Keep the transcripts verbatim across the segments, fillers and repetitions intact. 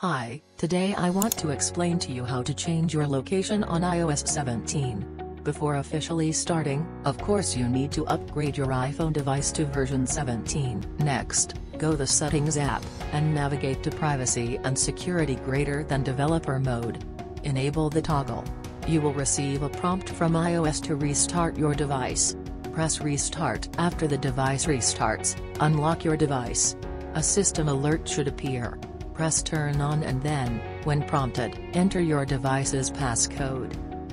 Hi, today I want to explain to you how to change your location on i O S seventeen. Before officially starting, of course you need to upgrade your iPhone device to version seventeen. Next, go the Settings app, and navigate to Privacy and Security greater than Developer mode. Enable the toggle. You will receive a prompt from iOS to restart your device. Press Restart. After the device restarts, unlock your device. A system alert should appear. Press Turn on and then, when prompted, enter your device's passcode.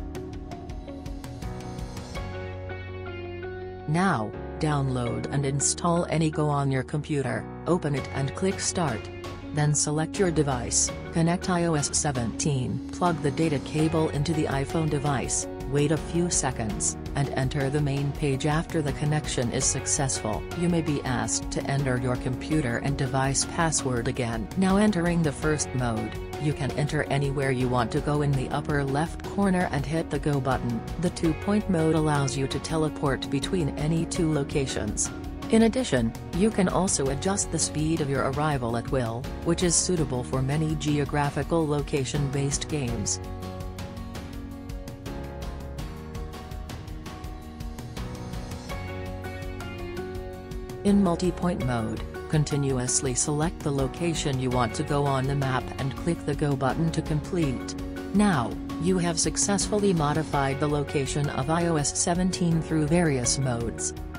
Now, download and install AnyGo on your computer, open it and click Start. Then select your device, connect i O S seventeen, plug the data cable into the iPhone device, wait a few seconds, and enter the main page. After the connection is successful. You may be asked to enter your computer and device password again. Now entering the first mode, you can enter anywhere you want to go in the upper left corner and hit the Go button. The two-point mode allows you to teleport between any two locations. In addition, you can also adjust the speed of your arrival at will, which is suitable for many geographical location-based games. In multi-point mode, continuously select the location you want to go on the map and click the Go button to complete. Now, you have successfully modified the location of i O S seventeen through various modes.